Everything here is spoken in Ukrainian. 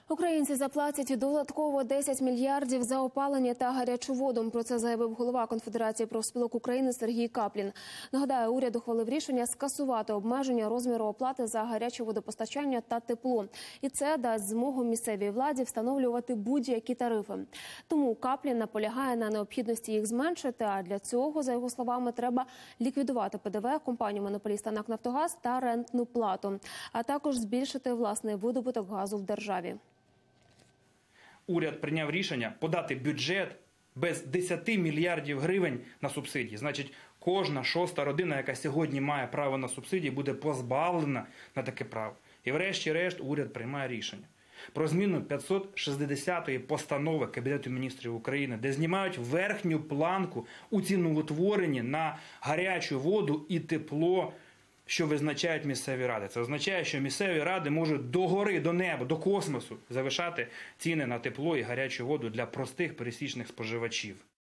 Українці заплатять додатково 10 мільярдів за опалення та гарячу воду. Про це заявив голова Конфедерації профспілок України Сергій Каплін. Нагадаю, уряд ухвалив рішення скасувати обмеження розміру оплати за гаряче водопостачання та тепло. І це дасть змогу місцевій владі встановлювати будь-які тарифи. Тому Каплін наполягає на необхідності їх зменшити, а для цього, за його словами, треба ліквідувати ПДВ, компанію-монополіста НАК «Нафтогаз» та рентну плату, а також збільшити власний видобуток газу в державі. Уряд прийняв рішення подати бюджет без 10 мільярдів гривень на субсидії. Значить, кожна шоста родина, яка сьогодні має право на субсидії, буде позбавлена на таке право. І врешті-решт уряд приймає рішення про зміну 560-ї постанови Кабінету міністрів України, де знімають верхню планку у ціноутворенні на гарячу воду і тепло, що визначають місцеві ради. Це означає, що місцеві ради можуть догори, до неба, до космосу завишати ціни на тепло і гарячу воду для простих пересічних споживачів.